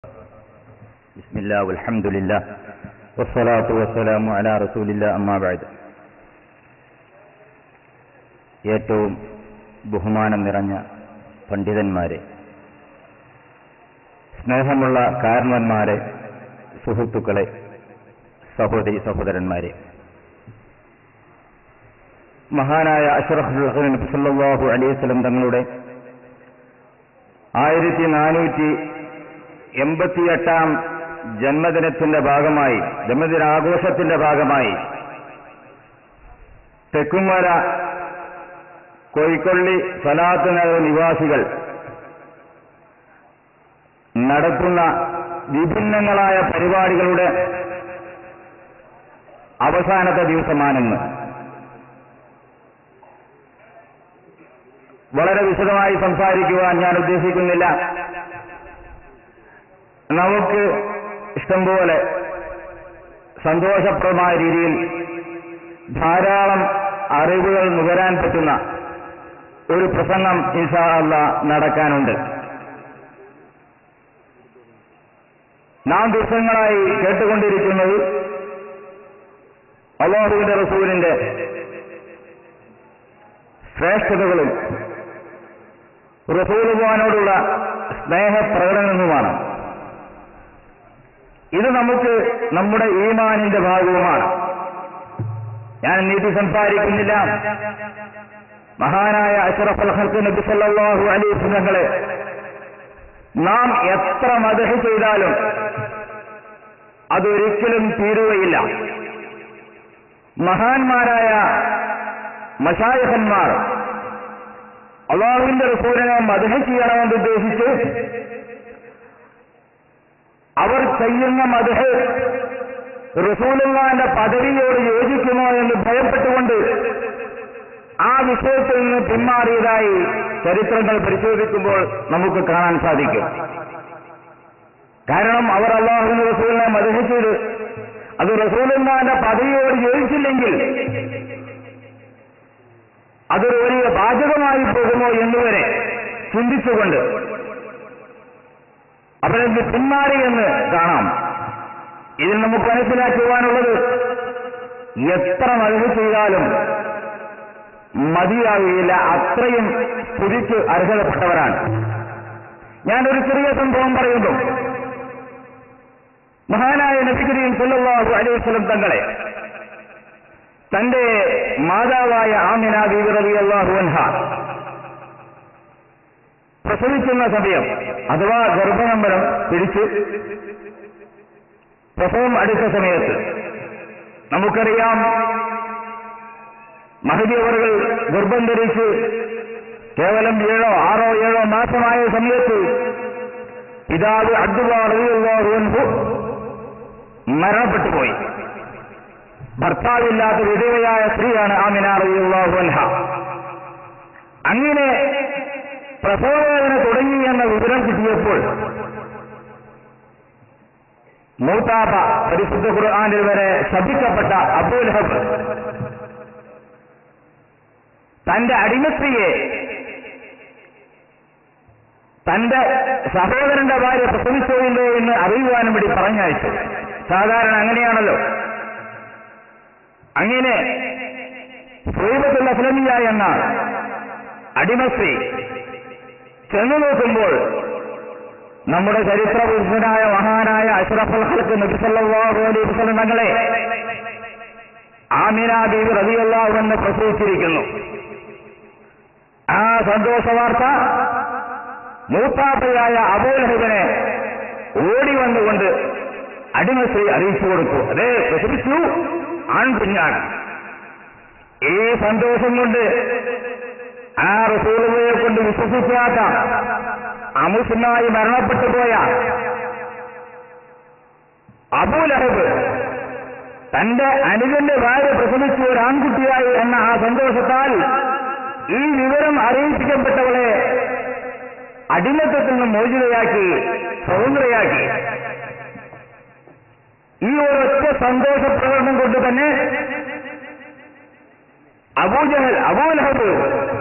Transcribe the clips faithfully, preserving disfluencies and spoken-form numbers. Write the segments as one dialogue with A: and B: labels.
A: ബിസ്മില്ലാഹി വൽഹംദുലില്ലാഹ് വസ്സലാത്തു വസ്സലാമു അലാ റസൂലില്ലാഹ് അമ്മാ ബഅദ്. ഏറ്റവും ബഹുമാനം നിറഞ്ഞ പണ്ഡിതന്മാരെ, സ്നേഹമുള്ള കാരണവന്മാരെ, സുഹൃത്തുക്കളെ, സഹോദരി സഹോദരന്മാരെ, മഹാനായ അഷ്റഫുൽ ഖൽഖ് നബി സല്ലല്ലാഹു അലൈഹി വസല്ലം തങ്ങളുടെ ആയിരത്തി നാനൂറ്റി എൺപത്തിയെട്ടാം ജന്മദിനത്തിന്റെ ഭാഗമായി, ജന്മദിനാഘോഷത്തിന്റെ ഭാഗമായി തെക്കുംവര കോയിക്കൊള്ളി സലാത്ത് നഗർ നിവാസികൾ നടത്തുന്ന വിഭിന്നങ്ങളായ പരിപാടികളുടെ അവസാനത്തെ ദിവസമാണെന്ന് വളരെ വിശദമായി സംസാരിക്കുവാൻ ഞാൻ ഉദ്ദേശിക്കുന്നില്ല. നമുക്ക് ഇഷ്ടംപോലെ സന്തോഷപ്രദമായ രീതിയിൽ ധാരാളം അറിവുകൾ നുകരാൻ പറ്റുന്ന ഒരു പ്രസംഗം ഇൻഷാ അല്ലാഹ് നടക്കാനുണ്ട്. നാം ദിവസങ്ങളായി കേട്ടുകൊണ്ടിരിക്കുന്നത് അല്ലാഹുവിന്റെ റസൂലിന്റെ ശ്രേഷ്ഠതകളും റസൂലുള്ളാഹിനോടുള്ള സ്നേഹപ്രകടനവുമാണ്. ഇത് നമുക്ക് നമ്മുടെ ഈമാനിന്റെ ഭാഗവുമാണ്. ഞാൻ നീട്ടി സംസാരിക്കുന്നില്ല. മഹാനായ അഷ്റഫുൽ ഖൽഖ് നബി സല്ലല്ലാഹു അലൈഹി വസല്ലമയെ നാം എത്ര മദ്ഹ് ചെയ്താലും അതൊരിക്കലും തീരുകയില്ല. മഹാന്മാരായ മശായിഖന്മാർ അല്ലാഹുവിന്റെ റസൂലിനെ മദ്ഹ് ചെയ്യണമെന്ന് ഉദ്ദേശിച്ച് അവർ ചെയ്യുന്ന മദ്ഹ് റസൂലുള്ളാഹിന്റെ പദവിയോട് യോജിക്കുമോ എന്ന് ഭയപ്പെട്ടുകൊണ്ട് ആ വിഷയത്തിൽ നിന്ന് പിന്മാറിയതായി ചരിത്രങ്ങൾ പരിശോധിക്കുമ്പോൾ നമുക്ക് കാണാൻ സാധിക്കും. കാരണം അവർ അല്ലാഹുവിന്റെ റസൂലിനെ മദ്ഹ് ചെയ്ത് അത് റസൂലുള്ളാഹിന്റെ പദവിയോട് യോജിച്ചില്ലെങ്കിൽ അതൊരു വലിയ ബാധ്യതമായി പോകുമോ എന്നുവരെ ചിന്തിച്ചുകൊണ്ട് അവരെന്ത് പിന്മാറി എന്ന് കാണാം. ഇതിൽ നമുക്ക് മനസ്സിലാക്കുവാനുള്ളത്, എത്ര മദ്ഹ് ചെയ്താലും മതിയാവുകയില്ല, അത്രയും സ്തുതിക്ക് അർഹതപ്പെട്ടവരാണ്. ഞാനൊരു ചെറിയ സംഭവം പറയുന്നു. മഹാനായ നബി കരീം സല്ലല്ലാഹു അലൈഹി വസല്ലം തങ്ങളെ തന്റെ മാതാവായ ആമിന ബീവി റളിയല്ലാഹു അൻഹ പ്രസവിക്കുന്ന സമയം അഥവാ ഗർഭനമ്പരം പിടിച്ച് പ്രസവം അടുത്ത സമയത്ത് നമുക്കറിയാം, മഹദി അവറുകൾ ഗർഭം ധരിച്ച് കേവലം ഏഴോ ആറോ ഏഴോ മാസമായ സമയത്ത് പിതാവ് അബ്ദുല്ലാഹ് റളിയല്ലാഹു അൻഹു മരണപ്പെട്ടുപോയി. ഭർത്താവില്ലാത്ത വിധവയായ സ്ത്രീയാണ് ആമിന റളിയല്ലാഹു അൻഹ. അങ്ങനെ പ്രസവവേദന തുടങ്ങി എന്ന വിവരം കിട്ടിയപ്പോൾ മൂത്താപ്പ, പരിശുദ്ധ ഖുർആനിൽ വരെ ശപിക്കപ്പെട്ട അബൂ ലഹബ്, തന്റെ അടിമസ്ത്രീയെ തന്റെ സഹോദരന്റെ ഭാര്യ പ്രസവിച്ചോയില്ലേ എന്ന് അറിയുവാനും വേണ്ടി പറഞ്ഞയച്ചു. സാധാരണ അങ്ങനെയാണല്ലോ. അങ്ങനെ സുഹൈബത്തുൽ അസ്ലമിയ എന്ന അടിമസ്ത്രീ ചെന്നു നോക്കുമ്പോൾ നമ്മുടെ ചരിത്രപുരുഷനായ മഹാനായ അഷ്റഫുൽ ഖൽഖ് നബി സല്ലല്ലാഹു അലൈഹി വസല്ലം തങ്ങളെ ആമിന ബീവി റളിയല്ലാഹു അൻഹ പ്രസവിച്ചിരിക്കുന്നു. ആ സന്തോഷ വാർത്ത മൂത്താപ്പയായ അബൂ ലഹബിനെ ഓടി വന്നുകൊണ്ട് അടിമസ്ത്രീ അറിയിച്ചു കൊടുത്തു. അതേ, പ്രസവിച്ചു, ആൺകുഞ്ഞാണ്. ഈ സന്തോഷം കൊണ്ട് ആ റസൂലുള്ളാഹിയെ കൊണ്ട് വിശ്വസിക്കാത്ത അമുസ്ലിമായി മരണപ്പെട്ടു പോയ അബൂ ലഹബ് തന്റെ അനുജന്റെ ഭാര്യ പ്രസവിച്ചു ഒരു ആൺകുട്ടിയായി എന്ന ആ സന്തോഷത്താൽ ഈ വിവരം അറിയിപ്പിക്കപ്പെട്ടവളെ അടിമത്തത്തിൽ നിന്ന് മോചിതയാക്കി, സ്വതന്ത്രയാക്കി. ഈ ഒരൊറ്റ സന്തോഷ പ്രകടനം കൊണ്ട് തന്നെ അബൂജഹൽ അബൂ ലഹബ്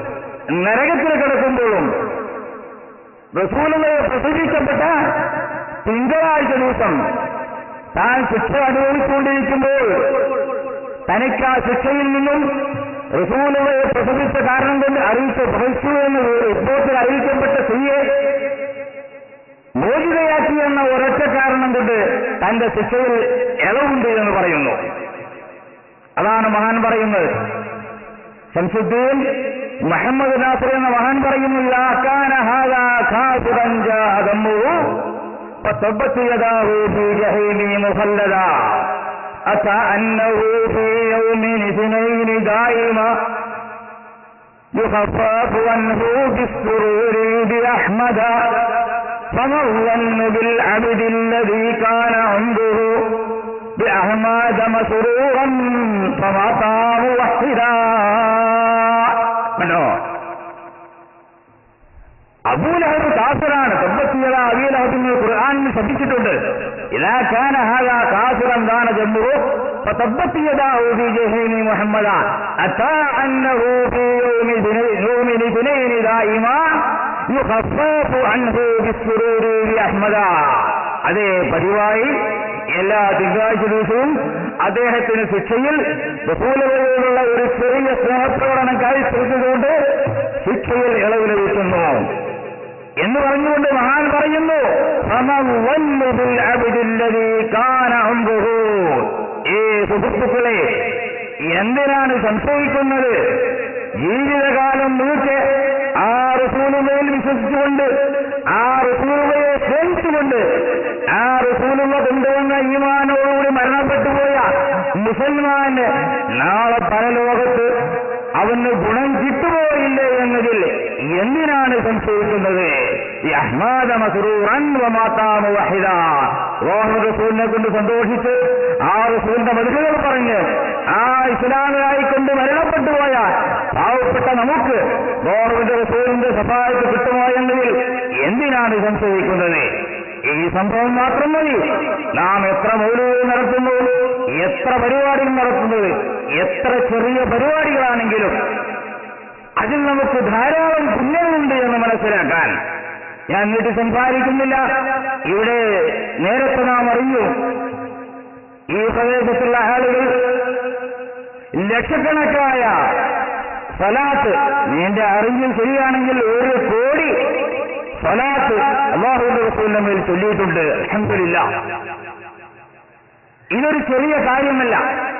A: നരകത്തിൽ കിടക്കുമ്പോഴും റസൂലുള്ളാഹിയെ പ്രസവിക്കപ്പെട്ട തിങ്കളാഴ്ച ദിവസം താൻ ശിക്ഷ അനുഭവിച്ചുകൊണ്ടിരിക്കുമ്പോൾ തനിക്ക് ആ ശിക്ഷയിൽ നിന്നും റസൂലുള്ളാഹിയെ പ്രസവിച്ച കാരണം കൊണ്ട് അറിയിച്ച പ്രസവിച്ചു എന്ന് റിപ്പോർട്ടിൽ അറിയിക്കപ്പെട്ട സ്ത്രീയെ മോചിതയാക്കി എന്ന ഒരൊറ്റ കാരണം കൊണ്ട് തന്റെ ശിക്ഷയിൽ ഇളവുണ്ട് എന്ന് പറയുന്നു. അതാണ് മഹാൻ പറയുന്നത്. ശംസുദ്ദീൻ മുഹമ്മദ് നാസിർ എന്ന മഹാൻ പറയുന്നു, ലാ കാന ഹാദാ ഖാസിറൻ ജാഅദമുഹു ഫതബത്ത് യദാഹു ഫീ ജഹീമി മുഖല്ലദാ അതാ അന്നഹു ഫീ യൗമിൻ ഇസ്നൈനി ദായിമ യുഖഫഫു അൻഹു ബിസ്സുറൂരി ബിഅഹ്മദ فما الظن بالعبد الذي كان عنده بأحمد مسرورا فمات موحدا. അബൂലഹബ് കാഫിറാണ്. തബ്ബത്തിയത അബീലഹബിന് ഖുർആനിൽ ശപിച്ചിട്ടുണ്ട്. ഇദാ കാന ഹാദാ കാഫിറൻ കാന ജംബുഹു ഫതബ്ബത്തിയദാഹു ഫീ ജഹീമി മുഹമ്മദ അതാ അന്നഹു ഫീ യൗമി യൗമിൻ ഇസ്നൈനി ദായിമാ യുഖഫഫു അൻഹു ബിസ്സുറൂരി ബിഅഹ്മദ. അതേ പതിവായി എല്ലാ തിങ്കളാഴ്ച ദിവസവും അദ്ദേഹത്തിന് ശിക്ഷയിൽ റസൂലുള്ളാഹിയോടുള്ള ഒരു ചെറിയ സ്നേഹപ്രകടനം കാഴ്ചവെച്ചുകൊണ്ട് ശിക്ഷയിൽ ഇളവ് ലഭിക്കുന്നു എന്ന് പറഞ്ഞുകൊണ്ട് മഹാൻ പറയുന്നു, ഏ സുഹൃത്തുക്കളെ, എന്തിനാണ് സംശയിക്കുന്നത്? ജീവിതകാലം മുഴുക്കെ ആ റസൂലുള്ളാഹിയിൽ വിശ്വസിച്ചുകൊണ്ട് ആ റസൂലുള്ളാഹിയെ സ്നേഹിച്ചുകൊണ്ട് ആ റസൂലുള്ളാഹി കൊണ്ടുവന്ന ഈമാനോടുകൂടി മരണപ്പെട്ടുപോയ മുസൽമാന് നാളെ പരലോകത്ത് അവന് ഗുണം കിട്ടുപോയില്ലേ എന്നതിൽ എന്തിനാണ് സംശയിക്കുന്നത്? ഈ അഹ്മദ മസ്റൂറൻ വമാതാ മുവഹിദാ. അല്ലാഹു റസൂലിനെ കൊണ്ട് സന്തോഷിച്ച് ആ റസൂലിന്റെ മദ്ഹുകൾ പറഞ്ഞ് ആ ഇസ്ലാമിലായിക്കൊണ്ട് മരണപ്പെട്ടു പോയ പാവപ്പെട്ട നമുക്ക് അല്ലാഹുവിന്റെ റസൂലിന്റെ ശഫാഅത്ത് കിട്ടുമോ എന്നതിൽ എന്തിനാണ് സംശയിക്കുന്നത്? ഈ സംഭവം മാത്രം മതി. നാം എത്ര മൗലൂദ് നടത്തുന്നു, എത്ര പരിപാടികൾ നടത്തുന്നത്, എത്ര ചെറിയ പരിപാടികളാണെങ്കിലും അതിൽ നമുക്ക് ധാരാളം പുണ്യമുണ്ട് എന്ന് മനസ്സിലാക്കാൻ ഞാൻ വീട്ടിൽ സംസാരിക്കുന്നില്ല. ഇവിടെ നേരത്തെ നാം അറിഞ്ഞു, ഈ പ്രദേശത്തുള്ള ആളുകൾ ലക്ഷക്കണക്കായ സ്വലാത്ത്, നിന്റെ അറിവിൽ ശരിയാണെങ്കിൽ ഒരു കോടി സ്വലാത്ത് അല്ലാഹുവിന്റെ റസൂലിന്റെ മേൽ ചൊല്ലിയിട്ടുണ്ട്. അൽഹംദുലില്ലാഹ്. ഇതൊരു ചെറിയ കാര്യമല്ല,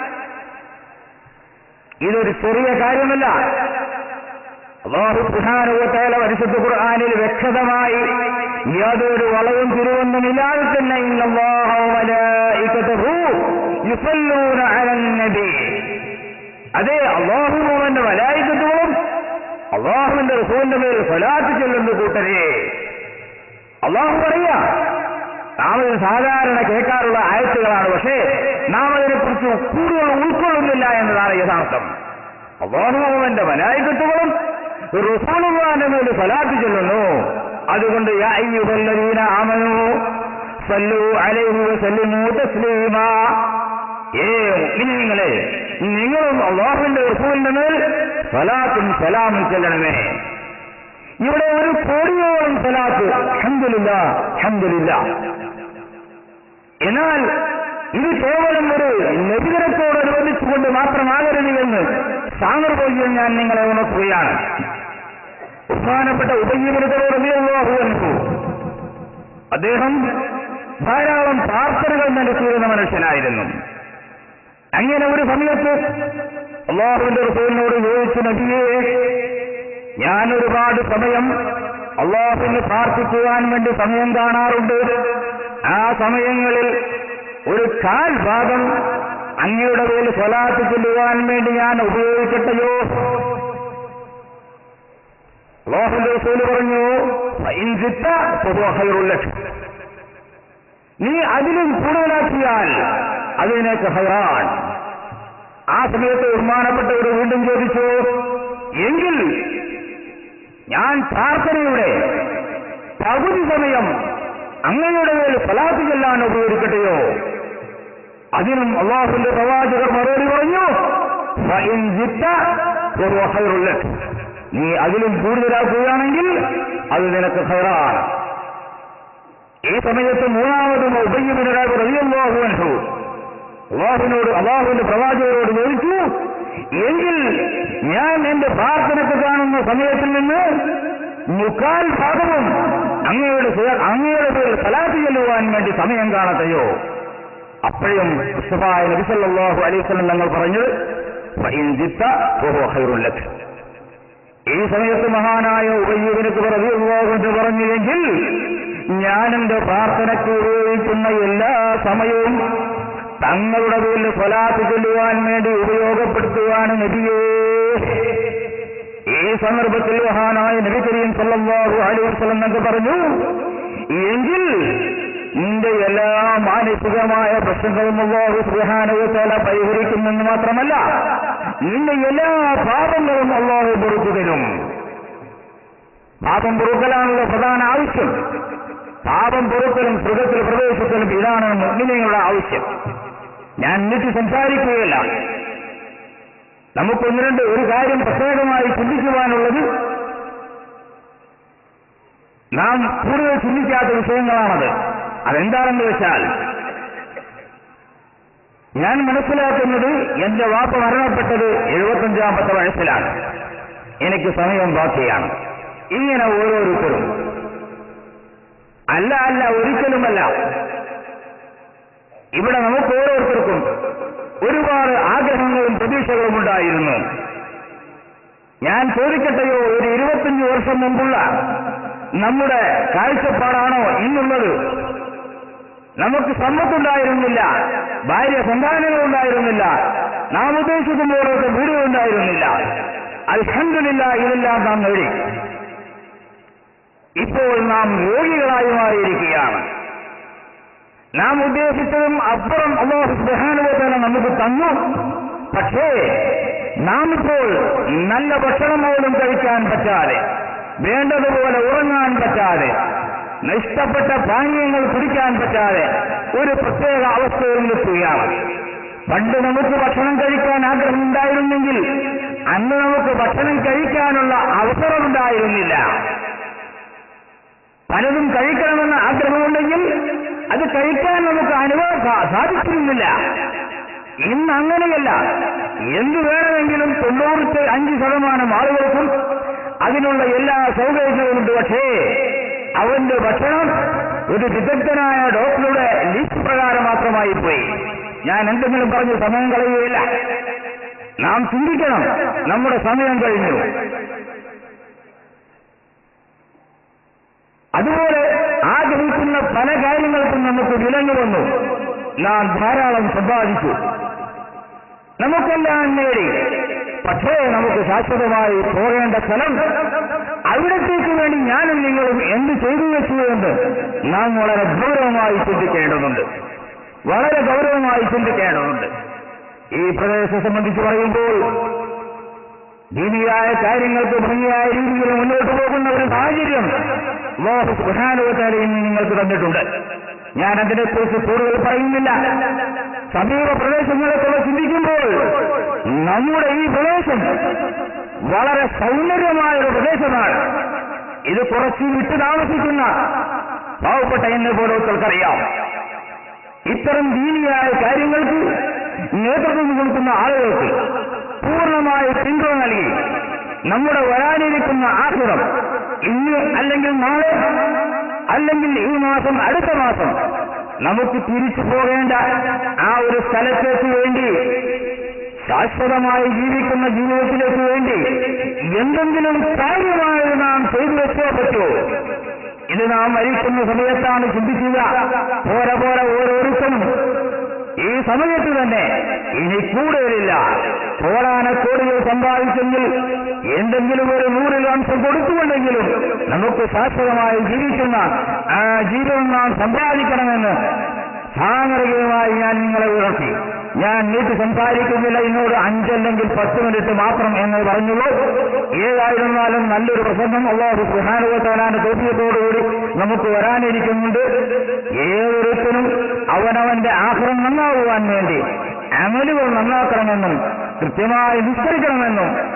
A: ഇതൊരു ചെറിയ കാര്യമല്ല. അല്ലാഹു സുബ്ഹാനഹു വ തആല പരിശുദ്ധ ഖുർആനിൽ വ്യക്തമായി യാതൊരു വളവും തിരിവൊന്നുമില്ലാതെ തന്നെ ഇന്നല്ലാഹ വ മലായികതുഹു യുസല്ലൂന അലൻ നബി. അതേ അല്ലാഹുവും അവന്റെ മലായികത്തുകളും അല്ലാഹുവിന്റെ റസൂലിന്റെ മേൽ സ്വലാത്ത് ചൊല്ലുന്ന കൂട്ടരെ അല്ലാഹു പറയാ. നാം ഇത് സാധാരണ കേൾക്കാറുള്ള ആയത്തുകളാണ്, പക്ഷേ നാം അതിനെക്കുറിച്ച് കൂടുതൽ ഉൾക്കൊള്ളുന്നില്ല എന്നതാണ് യഥാർത്ഥം. അല്ലാഹുവും അവന്റെ മലായികത്തുകളും റസൂലുള്ളാഹിന്റെ മേൽ സ്വലാത്ത് ചൊല്ലുന്നു. അതുകൊണ്ട് യാ അയ്യുഹല്ലദീന ആമനൂ സല്ലു അലൈഹി വസല്ലിമൂ തസ്ലീമാ. ഏ മുഅ്മിനീങ്ങളെ, നിങ്ങളും അല്ലാഹുവിന്റെ റസൂലിന്റെ മേൽ സ്വലാത്തും സലാമും ചൊല്ലണമേ. ഇവിടെ ഒരു കോടിയോളം സ്വലാത്ത്, അൽഹംദുലില്ലാഹ് അൽഹംദുലില്ലാഹ്. എന്നാൽ ഇത് കേവലം ഒരു നബിദിനത്തോടനുബന്ധിച്ചുകൊണ്ട് മാത്രമാകരുത് എന്ന് സാന്ദർഭോജ്യം ഞാൻ നിങ്ങളെ ഉണർത്തുകയാണ്. ബഹുമാനപ്പെട്ട ഉബയ്യ് ഇബ്നു ഖലൂബ് റളിയല്ലാഹു അൻഹു, അദ്ദേഹം ധാരാളം പ്രാർത്ഥനകൾ നടത്തിയിരുന്ന മനുഷ്യനായിരുന്നു. അങ്ങനെ ഒരു സമയത്ത് അല്ലാഹുവിന്റെ റസൂലിനോട് ചോദിച്ചു, നബിയേ, ഞാൻ ഒരുപാട് സമയം അല്ലാഹുവിനെ പ്രാർത്ഥിക്കുവാൻ വേണ്ടി സമയം കാണാറുണ്ട്. ആ സമയങ്ങളിൽ ഒരു കാൽ ഭാഗം അങ്ങയുടെ മേൽ സ്വലാത്ത് ചൊല്ലുവാൻ വേണ്ടി ഞാൻ ഉപയോഗിക്കട്ടെയോ? അല്ലാഹുവിന്റെ റസൂൽ പറഞ്ഞു, ഫഇൻ സിത്ത ഫഹുവ ഖൈറുൽ ലക്. നീ അതിലും കൂടുതലാക്കിയാൽ അത് നിനക്ക് ഖൈറാൻ. ആ സമയത്ത് ബഹുമാനപ്പെട്ടവർ വീണ്ടും ചോദിച്ചു, എങ്കിൽ ഞാൻ പ്രാർത്ഥനയുടെ പകുതി സമയം അങ്ങയുടെ മേൽ സ്വലാത്ത് ചൊല്ലാൻ ഉപയോഗിക്കട്ടെയോ? അതിനും അല്ലാഹുവിന്റെ പ്രവാചകർ മറുപടി പറഞ്ഞു, ഫഇൻ സിത്ത ഫഹുവ ഖൈറുൽ ലക്. നീ അതിലും കൂടുതലാക്കുകയാണെങ്കിൽ അത് നിനക്ക് ഖൈറാണ്. ഈ സമയത്ത് മൂന്നാമതും ഉബയ്യ് ബിൻ കഅബ് റളിയല്ലാഹു അൻഹു അല്ലാഹുവിനോട് അല്ലാഹുവിന്റെ പ്രവാചകരോട് ചോദിച്ചു, എങ്കിൽ ഞാൻ എന്റെ പ്രാർത്ഥനയ്ക്ക് കാണുന്ന സമയത്തിൽ നിന്ന് മുക്കാൽ ഭാഗവും അങ്ങയുടെ അങ്ങയുടെ പേരിൽ സലാത്ത് ചെല്ലുവാൻ വേണ്ടി സമയം കാണട്ടെയോ? അപ്പോഴും മുസ്തഫായ നബി സല്ലല്ലാഹു അലൈഹി വസല്ലം തങ്ങൾ പറഞ്ഞത് ഫഇൻ ജിത്ത ഫഹുവ ഖൈറുൻ ലക. ഈ സമയത്ത് മഹാനായ ഉബയ്യ് ബിൻ കഅബ് റളിയല്ലാഹു അൻഹു പറഞ്ഞു, എങ്കിൽ ഞാൻ എന്റെ പ്രാർത്ഥനയ്ക്ക് ഉപയോഗിക്കുന്ന എല്ലാ സമയവും തങ്ങളുടെ പേരിൽ സ്വലാത്ത് ചൊല്ലുവാൻ വേണ്ടി ഉപയോഗപ്പെടുത്തുവാണ് നബിയേ. ഈ സന്ദർഭത്തിൽ മഹാനായ നബി കരീം സല്ലല്ലാഹു അലൈഹി വസല്ലം എന്നൊക്കെ പറഞ്ഞു, എങ്കിൽ നിന്റെ എല്ലാ മാനസികമായ പ്രശ്നങ്ങളും അല്ലാഹു സുബ്ഹാനഹു വ തആല പരിഹരിക്കുമെന്ന് മാത്രമല്ല, നിന്റെ എല്ലാ പാപങ്ങളും അല്ലാഹു പൊറുത്തു തരും. പാപം പൊറുക്കലാണല്ലോ പ്രധാന ആവശ്യം. പാപം പൊറുക്കലും സുഖത്തിൽ പ്രവേശിക്കലും ഇതാണ് മുഅ്മിനീങ്ങളുടെ ആവശ്യം. ഞാൻ എന്നിട്ട് സംസാരിക്കുകയല്ല. നമുക്കൊന്ന് രണ്ട് ഒരു കാര്യം പ്രത്യേകമായി ചിന്തിക്കുവാനുള്ളത്, നാം കൂടുതൽ ചിന്തിക്കാത്ത വിഷയങ്ങളാണത്. അതെന്താണെന്ന് വെച്ചാൽ, ഞാൻ മനസ്സിലാക്കുന്നത് എന്റെ വാപ്പ മരണപ്പെട്ടത് എഴുപത്തഞ്ചാമത്തെ വയസ്സിലാണ്. എനിക്ക് സമയം ബാക്കിയാണ്. ഇങ്ങനെ ഓരോരുത്തരും അല്ല അല്ല ഒരിക്കലുമല്ല. ഇവിടെ നമുക്ക് ഓരോരുത്തർക്കും ഒരുപാട് ആഗ്രഹങ്ങളും പ്രതീക്ഷകളും ഉണ്ടായിരുന്നു. ഞാൻ ചോദിക്കട്ടെയോ, ഒരു ഇരുപത്തിയഞ്ച് വർഷം മുമ്പുള്ള നമ്മുടെ കാഴ്ചപ്പാടാണോ ഇന്നുള്ളത്? നമുക്ക് സമ്പത്തുണ്ടായിരുന്നില്ല, ഭാര്യ സന്താനങ്ങളുണ്ടായിരുന്നില്ല, നാം ഉദ്ദേശിക്കുമ്പോഴൊക്കെ വീടുകളുണ്ടായിരുന്നില്ല. അൽഹംദുലില്ലാഹ് ഇതെല്ലാം നാം നേടി. ഇപ്പോൾ നാം രോഗികളായി മാറിയിരിക്കുകയാണ്. നാം ഉദ്ദേശിച്ചതും അപ്പുറം അല്ലാഹു സുബ്ഹാനഹു വ തആല നമുക്ക് തന്നു. പക്ഷേ നാം ഇപ്പോൾ നല്ല ഭക്ഷണം പോലും കഴിക്കാൻ പറ്റാതെ, വേണ്ടതുപോലെ ഉറങ്ങാൻ പറ്റാതെ, ഇഷ്ടപ്പെട്ട പാനീയങ്ങൾ കുടിക്കാൻ പറ്റാതെ ഒരു പ്രത്യേക അവസ്ഥയിൽ നിൽക്കുകയാണ്. പണ്ട് നമുക്ക് ഭക്ഷണം കഴിക്കാൻ ആഗ്രഹമുണ്ടായിരുന്നെങ്കിൽ അന്ന് നമുക്ക് ഭക്ഷണം കഴിക്കാനുള്ള അവസരമുണ്ടായിരുന്നില്ല. പലതും കഴിക്കണമെന്ന ആഗ്രഹമുണ്ടെങ്കിൽ അത് കഴിക്കാൻ നമുക്ക് അനുഭവം സാധിച്ചിരുന്നില്ല. ഇന്ന് അങ്ങനെയല്ല. എന്തു വേണമെങ്കിലും തൊണ്ണൂറ്റി അഞ്ച് ശതമാനം ആളുകൾക്കും അതിനുള്ള എല്ലാ സൗകര്യങ്ങളുമുണ്ട്. പക്ഷേ അവന്റെ ഭക്ഷണം ഒരു വിദഗ്ധനായ ഡോക്ടറുടെ ലിസ്റ്റ് പ്രകാരം മാത്രമായി പോയി. ഞാൻ എന്തെങ്കിലും പറഞ്ഞ് സമയം കളയുകയില്ല. നാം ചിന്തിക്കണം, നമ്മുടെ സമയം കഴിഞ്ഞു. അതുപോലെ ആഗ്രഹിക്കുന്ന പല കാര്യങ്ങൾക്കും നമുക്ക് വിലങ്ങു വന്നു. നാം ധാരാളം സമ്പാദിച്ചു, നമുക്കെല്ലാം നേടി. പക്ഷേ നമുക്ക് ശാശ്വതമായി പോകേണ്ട സ്ഥലം, അവിടത്തേക്ക് വേണ്ടി ഞാനും നിങ്ങളും എന്ത് ചെയ്തു വെച്ചുകൊണ്ട് നാം വളരെ ഗൗരവമായി ചിന്തിക്കേണ്ടതുണ്ട്. വളരെ ഗൗരവമായി ചിന്തിക്കേണ്ടതുണ്ട്. ഈ പ്രദേശത്തെ സംബന്ധിച്ച് പറയുമ്പോൾ ദീനിയായ കാര്യങ്ങൾക്ക് ഭംഗിയായ രീതിയിൽ മുന്നോട്ട് പോകുന്ന ഒരു സാഹചര്യം അല്ലാഹു സുബ്ഹാനഹു വ തആല ഇന്ന് നിങ്ങൾക്ക് തന്നിട്ടുണ്ട്. ഞാൻ അതിനെക്കുറിച്ച് കൂടുതൽ പറയുന്നില്ല. സമീപ പ്രദേശങ്ങളെക്കുറിച്ച് ചിന്തിക്കുമ്പോൾ നമ്മുടെ ഈ പ്രദേശം വളരെ സൗന്ദര്യമായ ഒരു പ്രദേശമാണ്. ഇത് കുറച്ച് വിട്ടു താമസിക്കുന്ന പാവപ്പെട്ട എന്നെ പോലവർക്കറിയാം. ഇത്തരം ദീനിയായ കാര്യങ്ങൾക്ക് നേതൃത്വം കൊടുക്കുന്ന ആളുകൾക്ക് പൂർണ്ണമായ പിന്തുണ നൽകി നമ്മുടെ വരാനിരിക്കുന്ന ആഖിറം ഇന്ന് അല്ലെങ്കിൽ നാളെ അല്ലെങ്കിൽ ഈ മാസം അടുത്ത മാസം നമുക്ക് തിരിച്ചു പോകേണ്ട ആ ഒരു സ്ഥലത്തേക്ക് വേണ്ടി, ശാശ്വതമായി ജീവിക്കുന്ന ജീവിതത്തിലേക്ക് വേണ്ടി എന്തെങ്കിലും കാര്യമായി നാം ചെയ്തു വെച്ചോ പറ്റോ? ഇത് നാം മരിക്കുന്ന സമയത്താണ് ചിന്തിക്കുക. പോര പോര ഓരോരുത്തരും ഈ സമയത്ത് തന്നെ ഇനി കൂടുതലില്ല. കോടാനക്കോടികൾ സമ്പാദിച്ചെങ്കിൽ എന്തെങ്കിലും ഒരു നൂറിൽ അംശം കൊടുത്തുകൊണ്ടെങ്കിലും നമുക്ക് ശാശ്വതമായി ജീവിക്കുന്ന ആ ജീവിതം നാം സമ്പാദിക്കണമെന്ന് സാമൂഹികമായി ഞാൻ നിങ്ങളെ ഉണർത്തി. ഞാൻ നീട്ടി സംസാരിക്കുന്നില്ല. ഇന്നോട് അഞ്ചല്ലെങ്കിൽ പത്ത് മിനിറ്റ് മാത്രം എന്ന് പറഞ്ഞുള്ളൂ. ഏതായിരുന്നാലും നല്ലൊരു പ്രസംഗം അല്ലാഹു സുബ്ഹാനഹു വ തആലയുടെ തൗഫീഖോടുകൂടി നമുക്ക് വരാനിരിക്കുന്നുണ്ട്. ഏതൊരുത്തനും അവനവന്റെ ആഖിറം നന്നാവുവാൻ വേണ്ടി അമലുകൾ നന്നാക്കണമെന്നും കൃത്യമായി നിസ്കരിക്കണമെന്നും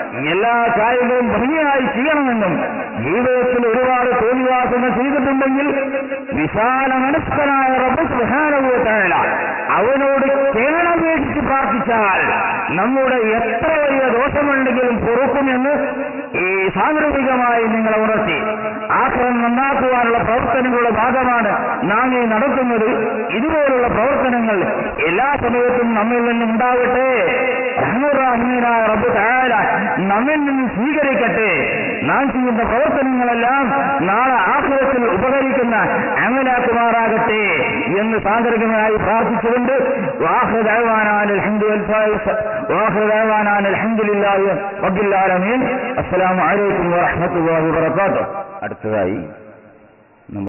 A: എല്ലാ കാര്യങ്ങളും ഭംഗിയായി ചെയ്യണമെന്നും ജീവിതത്തിൽ ഒരുപാട് തോന്നിവാസങ്ങൾ ചെയ്തിട്ടുണ്ടെങ്കിൽ വിശാല മനസ്കനായ റബ്ബ് സുബ്ഹാനഹു വ തആല അവനോട് കേണപേക്ഷിച്ച് പ്രാർത്ഥിച്ചാൽ നമ്മുടെ എത്ര വലിയ ദോഷമുണ്ടെങ്കിലും പൊറുക്കുമെന്ന് ഈ സാന്ദർഭികമായി നിങ്ങളെ ഉണർത്തി ആഖിറം നന്നാക്കുവാനുള്ള പ്രവർത്തനങ്ങളുടെ ഭാഗമാണ് നാം ഈ നടത്തുന്നത്. ഇതുപോലുള്ള പ്രവർത്തനങ്ങൾ എല്ലാ സമയത്തും നമ്മിൽ നിന്നും ഉണ്ടാകട്ടെ. റഹ്മാനായ റബ്ബ് തആല നമ്മിൽ നിന്ന് സ്വീകരിക്കട്ടെ. നാം ചെയ്യുന്ന പ്രവർത്തനങ്ങളെല്ലാം നാളെ ആഖിറത്തിൽ ഉപകരിക്കുന്ന അമലാക്കുമാറാകട്ടെ എന്ന് സാന്ദർഭികമായി പ്രാർത്ഥിച്ചുകൊണ്ട് വാഖിറു ദഅവാനാ അൽഹംദുലില്ലാഹി റബ്ബിൽ ആലമീൻ. അസ്സലാമു അലൈക്കും വറഹ്മത്തുള്ളാഹി വബറകാതുഹു. അടുത്തതായി